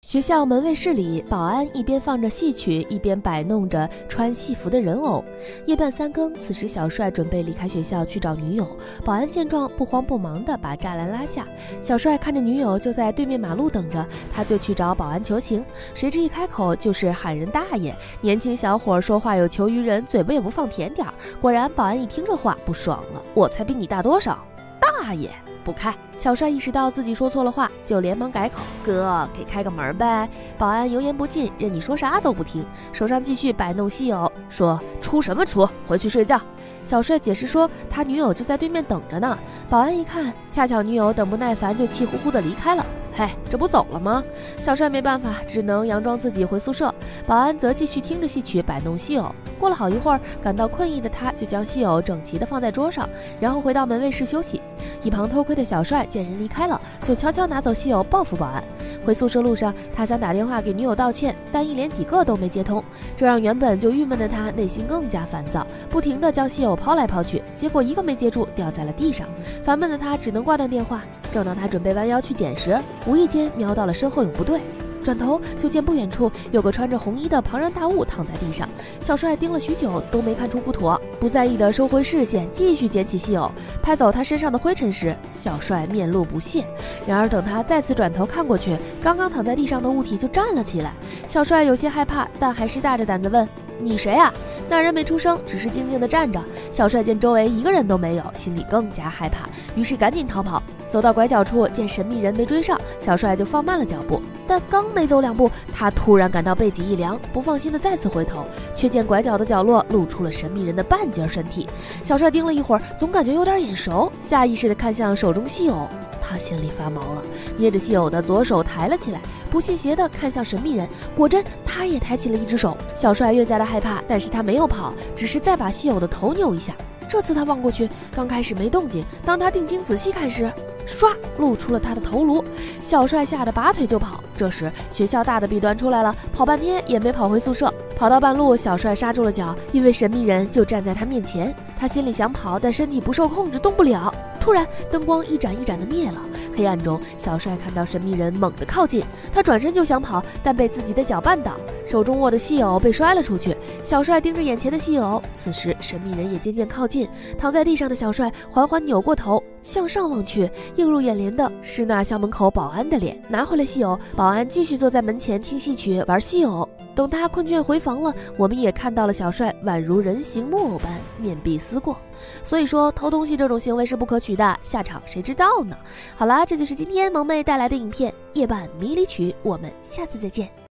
学校门卫室里，保安一边放着戏曲，一边摆弄着穿戏服的人偶。夜半三更，此时小帅准备离开学校去找女友。保安见状，不慌不忙地把栅栏拉下。小帅看着女友就在对面马路等着，他就去找保安求情。谁知一开口就是喊人大爷。年轻小伙说话有求于人，嘴巴也不放甜点儿。果然，保安一听这话不爽了，我才比你大多少？大爷！不开！小帅意识到自己说错了话，就连忙改口：“哥，给开个门呗。”保安油盐不进，任你说啥都不听，手上继续摆弄戏偶，说：“出什么出？回去睡觉。”小帅解释说，他女友就在对面等着呢。保安一看，恰巧女友等不耐烦，就气呼呼地离开了。嘿，这不走了吗？小帅没办法，只能佯装自己回宿舍。保安则继续听着戏曲摆弄戏偶。过了好一会儿，感到困意的他就将戏偶整齐地放在桌上，然后回到门卫室休息。一旁偷窥的小帅见人离开了，就悄悄拿走戏偶报复保安。回宿舍路上，他想打电话给女友道歉，但一连几个都没接通，这让原本就郁闷的他内心更加烦躁，不停地将戏偶抛来抛去，结果一个没接住，掉在了地上。烦闷的他只能挂断电话。正当他准备弯腰去捡时，无意间瞄到了身后有不对，转头就见不远处有个穿着红衣的庞然大物躺在地上。小帅盯了许久都没看出不妥，不在意的收回视线，继续捡起戏偶，拍走他身上的灰尘时，小帅面露不屑。然而等他再次转头看过去，刚刚躺在地上的物体就站了起来。小帅有些害怕，但还是大着胆子问：“你谁啊？”那人没出声，只是静静地站着。小帅见周围一个人都没有，心里更加害怕，于是赶紧逃跑。走到拐角处，见神秘人没追上，小帅就放慢了脚步。但刚没走两步，他突然感到背脊一凉，不放心的再次回头，却见拐角的角落露出了神秘人的半截身体。小帅盯了一会儿，总感觉有点眼熟，下意识地看向手中戏偶，他心里发毛了，捏着戏偶的左手抬了起来，不信邪地看向神秘人，果真他也抬起了一只手。小帅越加的害怕，但是他没有跑，只是再把戏偶的头扭一下。这次他望过去，刚开始没动静，当他定睛仔细看时，唰，露出了他的头颅。小帅吓得拔腿就跑。这时学校大的弊端出来了，跑半天也没跑回宿舍。跑到半路，小帅刹住了脚，因为神秘人就站在他面前。他心里想跑，但身体不受控制，动不了。突然灯光一盏一盏的灭了，黑暗中小帅看到神秘人猛地靠近，他转身就想跑，但被自己的脚绊倒，手中握的戏偶被摔了出去。小帅盯着眼前的戏偶，此时神秘人也渐渐靠近，躺在地上的小帅缓缓扭过头向上望去，映入眼帘的是那校门口保安的脸。拿回了戏偶，保安继续坐在门前听戏曲玩戏偶。等他困倦回房了，我们也看到了小帅宛如人形木偶般面壁思过。所以说偷东西这种行为是不可取的，下场谁知道呢？好啦，这就是今天萌妹带来的影片《夜半迷离曲》，我们下次再见。